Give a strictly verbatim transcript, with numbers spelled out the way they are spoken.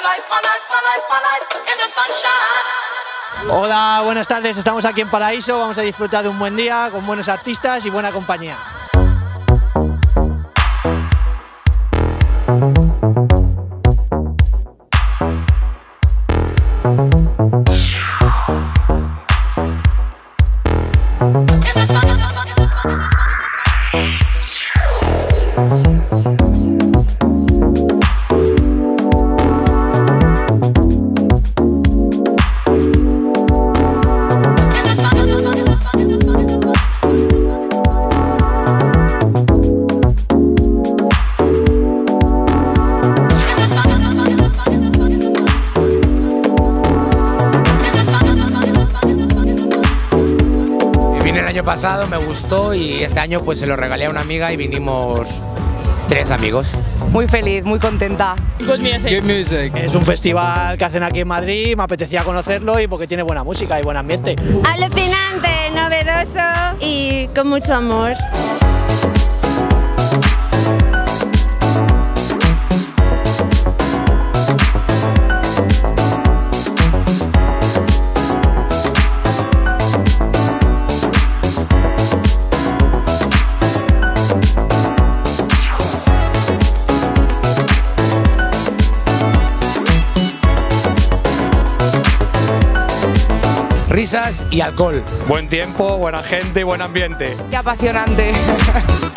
Hola, buenas tardes, estamos aquí en Paraíso, vamos a disfrutar de un buen día con buenos artistas y buena compañía. El año pasado me gustó y este año pues se lo regalé a una amiga y vinimos tres amigos. Muy feliz, muy contenta. Good music. Good music. Es un festival que hacen aquí en Madrid, me apetecía conocerlo y porque tiene buena música y buen ambiente. Alucinante, novedoso y con mucho amor. Risas y alcohol. Buen tiempo, buena gente y buen ambiente. Qué apasionante.